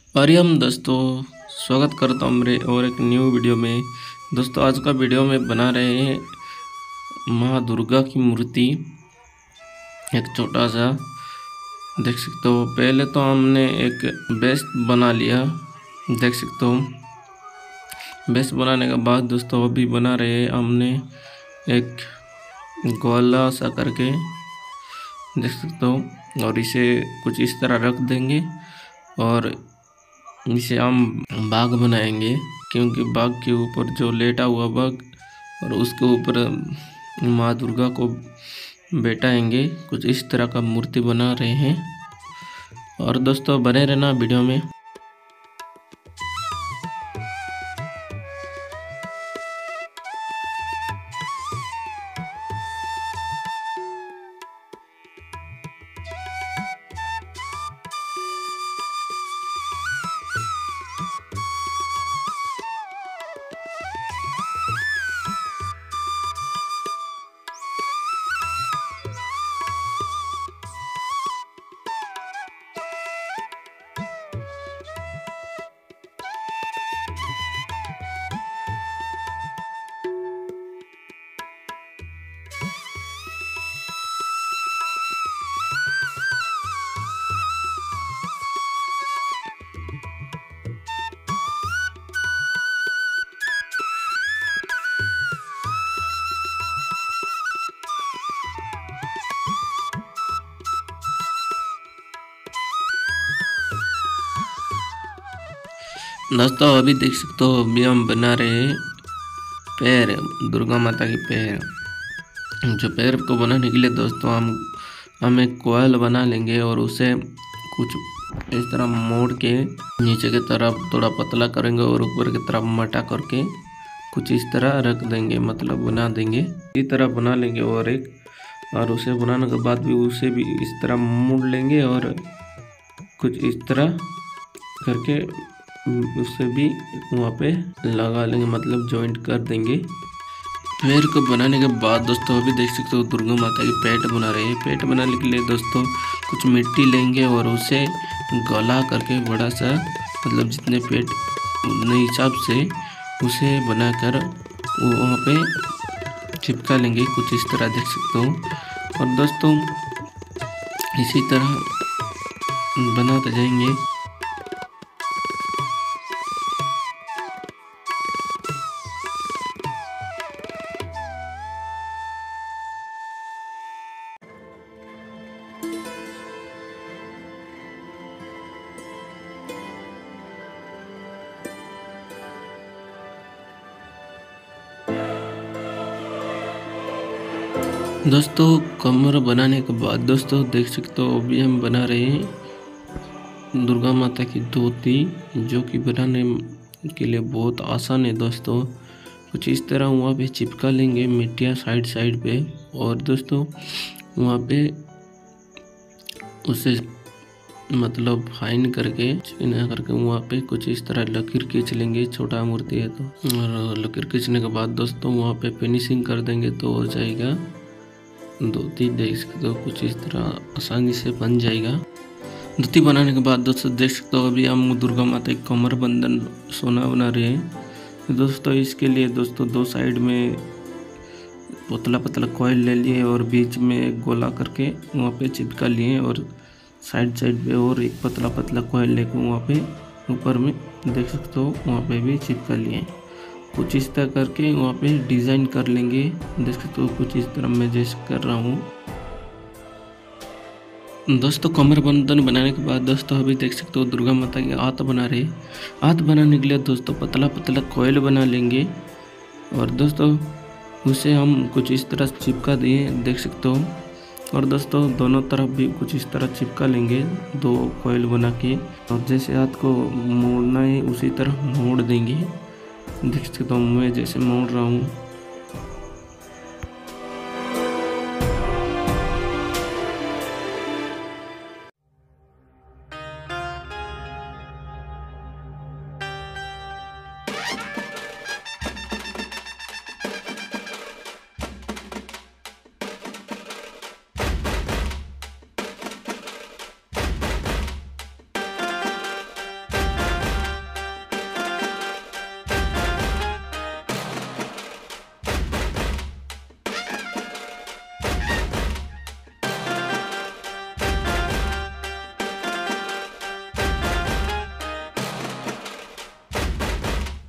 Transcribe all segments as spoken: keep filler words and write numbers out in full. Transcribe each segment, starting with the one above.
हरिओम दोस्तों, स्वागत करता हूँ मेरे और एक न्यू वीडियो में। दोस्तों आज का वीडियो में बना रहे हैं माँ दुर्गा की मूर्ति। एक छोटा सा देख सकते हो। पहले तो हमने एक बेस बना लिया, देख सकते हो। बेस बनाने के बाद दोस्तों अभी बना रहे हैं हमने एक गोला सा करके, देख सकते हो। और इसे कुछ इस तरह रख देंगे और इसे हम बाघ बनाएंगे, क्योंकि बाघ के ऊपर जो लेटा हुआ बाघ और उसके ऊपर माँ दुर्गा को बैठाएंगे। कुछ इस तरह का मूर्ति बना रहे हैं। और दोस्तों बने रहना वीडियो में। दोस्तों अभी देख सकते हो, अभी हम बना रहे हैं पैर, दुर्गा माता के पैर। जो पैर को बनाने के लिए दोस्तों हम हम एक कोयल बना लेंगे और उसे कुछ इस तरह मोड़ के नीचे की तरफ थोड़ा पतला करेंगे और ऊपर की तरफ मोटा करके कुछ इस तरह रख देंगे, मतलब बना देंगे। इसी तरह बना लेंगे और एक और उसे बनाने के बाद भी उसे भी इस तरह मोड़ लेंगे और कुछ इस तरह करके उससे भी वहाँ पे लगा लेंगे, मतलब जॉइंट कर देंगे। पैर को बनाने के बाद दोस्तों अभी देख सकते हो दुर्गा माता की पेट बना रहे हैं। पेट बनाने के लिए दोस्तों कुछ मिट्टी लेंगे और उसे गला करके बड़ा सा, मतलब जितने पेट उतने हिसाब से उसे बनाकर वो वहाँ पे चिपका लेंगे, कुछ इस तरह देख सकते हो। और दोस्तों इसी तरह बनाते जाएंगे। दोस्तों कमर बनाने के बाद दोस्तों देख सकते हो अभी हम बना रहे हैं दुर्गा माता की धोती, जो कि बनाने के लिए बहुत आसान है दोस्तों। कुछ इस तरह वहाँ पे चिपका लेंगे मिट्टियाँ साइड साइड पे, और दोस्तों वहाँ पे उसे मतलब फाइन करके चिकना करके वहाँ पे कुछ इस तरह लकीर खींच लेंगे, छोटा मूर्ति है तो। और लकीर खींचने के बाद दोस्तों वहाँ पे फिनिशिंग कर देंगे तो हो जाएगा धोती। देख सकते हो कुछ इस तरह आसानी से बन जाएगा। धोती बनाने के बाद दोस्तों देख सकते हो अभी हम दुर्गा माता की कमर बंधन सोना बना रहे हैं। दोस्तों इसके लिए दोस्तों दो साइड में पतला पतला कॉइल ले लिए और बीच में गोला करके वहाँ पे चिपका लिए, और साइड साइड पे और एक पतला पतला कॉइल लेकर वहाँ पे ऊपर में देख सकते हो वहाँ पे भी चिपका लिए। कुछ इस तरह करके वहाँ पे डिज़ाइन कर लेंगे, देख सकते हो कुछ इस तरह मैं जैसे कर रहा हूँ। दोस्तों कमर बंधन बनाने के बाद दोस्तों अभी देख सकते हो दुर्गा माता के हाथ बना रहे। हाथ बनाने के लिए दोस्तों पतला पतला कॉइल बना लेंगे और दोस्तों उसे हम कुछ इस तरह चिपका दिए, देख सकते हो। और दोस्तों दोनों तरफ भी कुछ इस तरह चिपका लेंगे दो कॉइल बना के, और जैसे हाथ को मोड़ना है उसी तरह मोड़ देंगे, देख सकता हूँ मैं जैसे मोड़ रहा हूँ।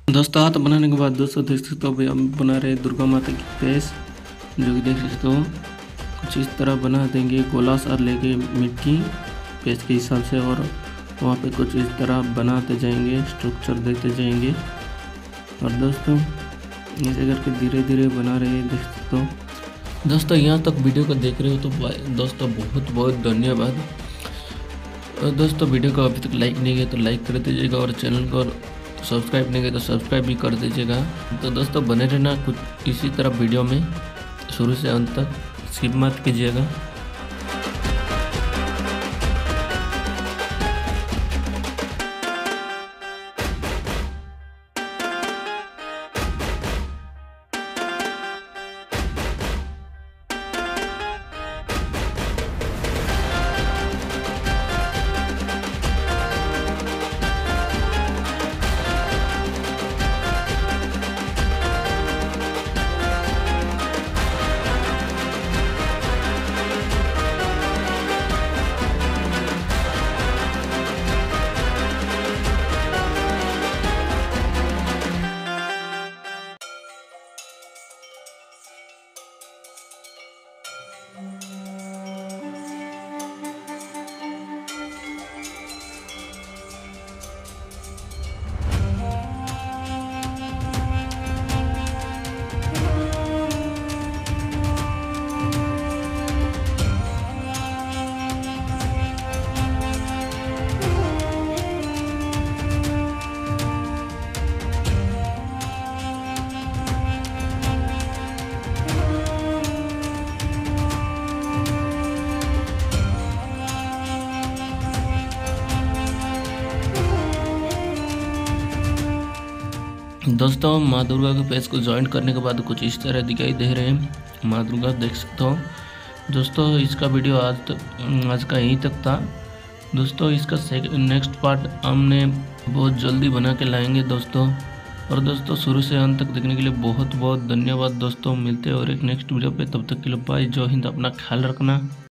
दोस्तों हाथ बनाने के बाद दोस्तों देख सकते हो भाई हम बना रहे हैं दुर्गा माता की पेश, जो कि देख सकते हो कुछ इस तरह बना देंगे गोला सा लेके मिट्टी पेश के हिसाब से, और वहाँ पे कुछ इस तरह बनाते जाएंगे, स्ट्रक्चर देते जाएंगे। और दोस्तों ऐसे करके धीरे धीरे बना रहे हैं, देख सकते हो। दोस्तों यहाँ तक वीडियो को देख रहे हो तो दोस्तों बहुत बहुत धन्यवाद। और दोस्तों वीडियो को अभी तक लाइक नहीं किया तो लाइक कर दीजिएगा, और चैनल को सब्सक्राइब नहीं किया तो सब्सक्राइब भी कर दीजिएगा। तो दोस्तों बने रहना कुछ इसी तरह वीडियो में शुरू से अंत तक, स्किप मत कीजिएगा। दोस्तों माँ दुर्गा के पेज को ज्वाइन करने के बाद कुछ इस तरह दिखाई दे रहे हैं माँ दुर्गा, देख सकते हो। दोस्तों इसका वीडियो आज तक आज का यहीं तक था। दोस्तों इसका नेक्स्ट पार्ट हमने बहुत जल्दी बना के लाएंगे दोस्तों। और दोस्तों शुरू से अंत तक देखने के लिए बहुत बहुत धन्यवाद दोस्तों। मिलते हैं और एक नेक्स्ट वीडियो पे, तब तक के लिए बाय, जय हिंद, अपना ख्याल रखना।